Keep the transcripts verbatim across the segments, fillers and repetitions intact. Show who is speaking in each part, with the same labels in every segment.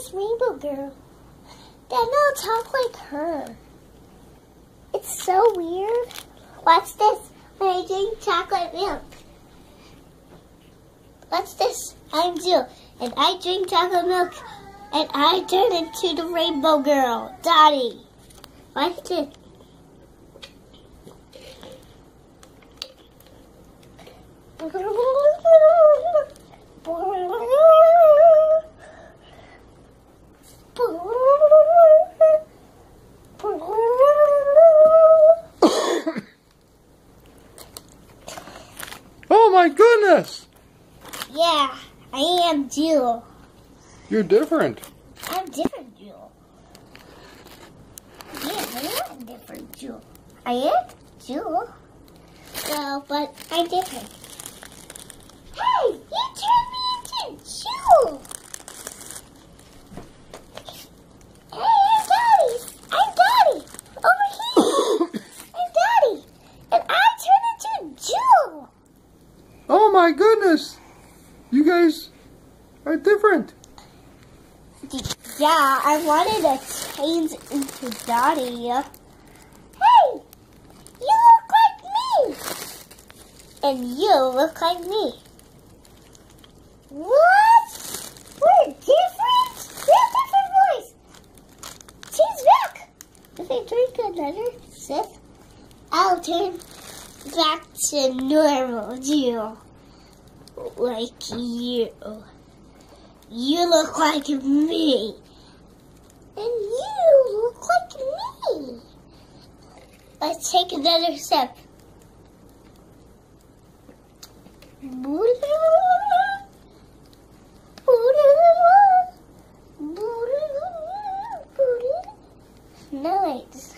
Speaker 1: this rainbow girl. Then I'll talk like her. It's so weird. Watch this when I drink chocolate milk. Watch this. I'm Jill, and I drink chocolate milk, and I turn into the rainbow girl, Dottie. Watch this.
Speaker 2: Oh my goodness!
Speaker 1: Yeah, I am Jill.
Speaker 2: You're different.
Speaker 1: I'm different, Jill. Yeah, I am different, Jill. I am Jill. So, but I'm different. Hey, you turned me into Jill. Hey, I'm Daddy. I'm Daddy. Over here. I'm Daddy. And I turned into Jill.
Speaker 2: Oh my goodness! You guys are different.
Speaker 1: Yeah, I wanted to change into Dottie. Hey, you look like me. And you look like me. What? We're different? We have different voice. She's back. If I drink another sip, I'll turn back to normal, Jill. Like you. You look like me. And you look like me. Let's take another sip. Nice.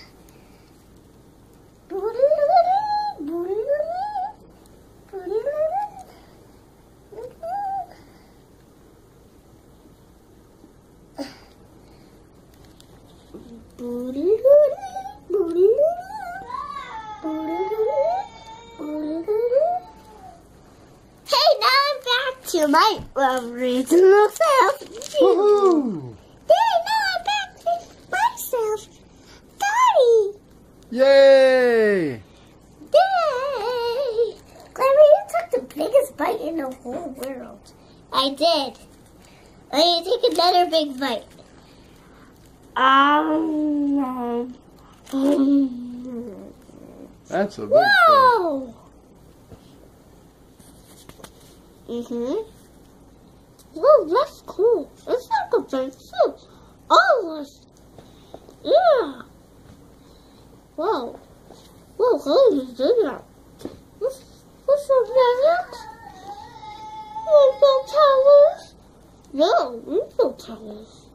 Speaker 1: Hey, now I'm back to my well, reasonable self.
Speaker 2: Woohoo!
Speaker 1: Hey, now I'm back to myself. Daddy!
Speaker 2: Yay!
Speaker 1: Yay! Clever, you took the biggest bite in the whole world. I did. Let me take another big bite. Um,
Speaker 2: That's a big
Speaker 1: whoa! Mm-hmm. Whoa, that's cool. It's like a big soup. Oh, it's, yeah. Whoa. Whoa, how did you do that? What's, what's your present? Rainbow towers? No, rainbow towers.